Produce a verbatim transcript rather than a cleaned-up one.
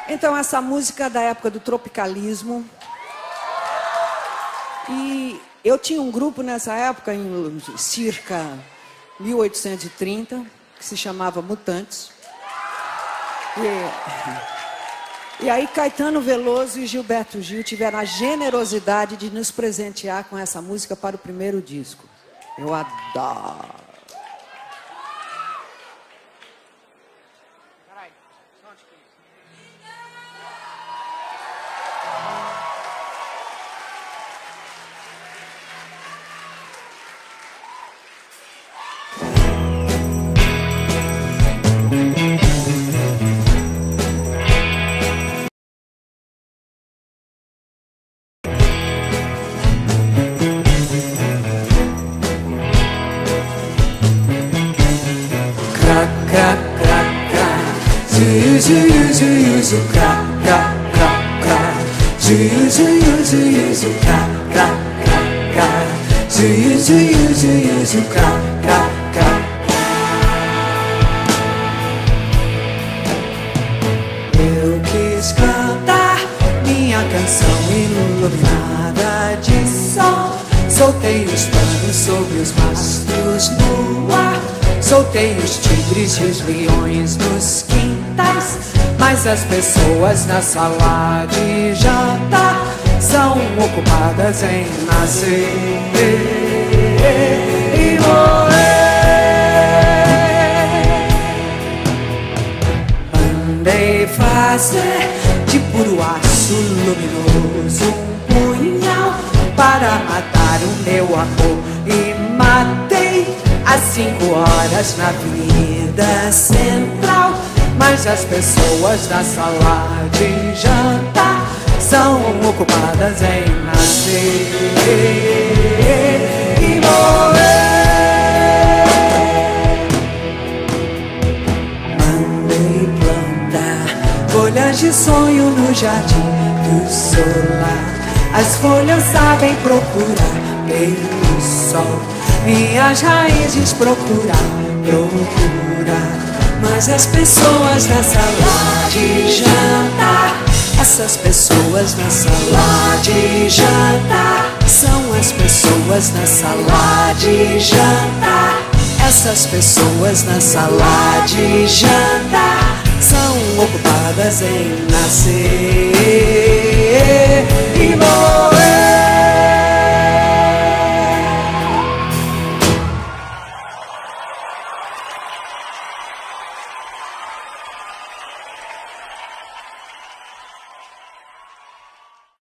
Então, essa música é da época do tropicalismo. E eu tinha um grupo nessa época, em circa mil oitocentos e trinta, que se chamava Mutantes. E, e aí Caetano Veloso e Gilberto Gil tiveram a generosidade de nos presentear com essa música para o primeiro disco. Eu adoro. Eu quis cantar minha canção iluminada de sol. Soltei os panos sobre os mastros no ar. Soltei os tigres e os leões nos quintais. Mas as pessoas na sala de jantar são ocupadas em nascer e morrer. Mandei fazer de puro aço luminoso um punhal para matar o meu amor. E matei às cinco horas na Avenida Central. Mas as pessoas da sala de jantar são ocupadas em nascer e morrer. Mandei plantar folhas de sonho no jardim do solar. As folhas sabem procurar pelo sol, minhas raízes procurar, procurar. Mas as pessoas na sala de jantar, essas pessoas na sala de jantar, são as pessoas na sala de jantar. Essas pessoas na sala de jantar são ocupadas em nascer e morrer.